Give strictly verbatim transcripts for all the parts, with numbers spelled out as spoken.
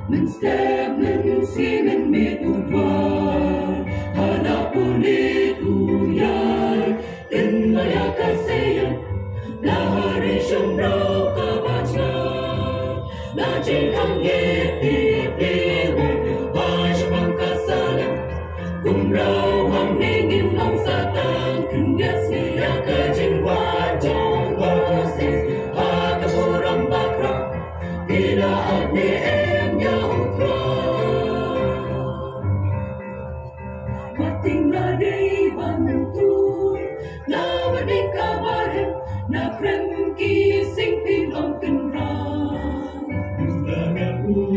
Menstamen si men medudwa Hanapun ituyay Tinmaya kasayan Lahari syumraw kabaca Najin kang ipipiwan Wajibang kasalan Kumraw ang ningin ng satang Kunyas niya kajing wajong wasis Hataburang bakra Ilaat ni em yautra Mating na day bantuy Lawan di kabarin Na prem kising tinong kenrang Istana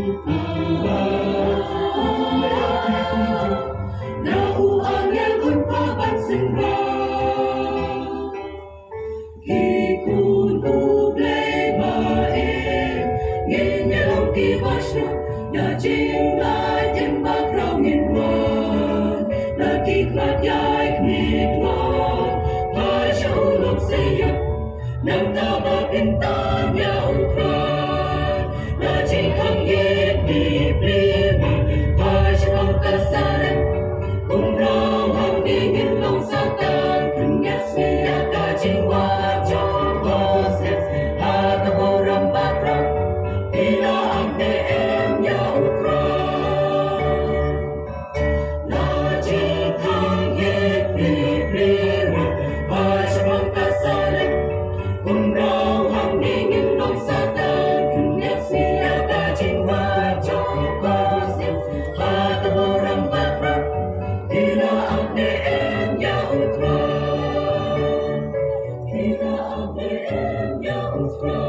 Na uang yang unpapan senrang Kikun ublay bae Nghe lòng kỳ bát sơ Nhà chính lại thêm bác rau nghiên hoàn Là kỳ khát dài nghịch ngon Hai cháu lòng xây dựng Nâng ta bà kinh ta nhau khăn Là chính khăn nhiệt đi bì bà Hai cháu lòng ca xa đen Cùng rau hăng đi nghiên lòng xa tan Từng nhát suy ya ca chính hoa cho hoa xét Hà ta bồ râm bác rau Ila ande em yautra Na jithang ye pripriwa Vajamang kasalan Kumraw hang ningin ng satan Kunyak siya kajing wajong basit Hataburang bakra Ila ande em yautra Ila ande em yautra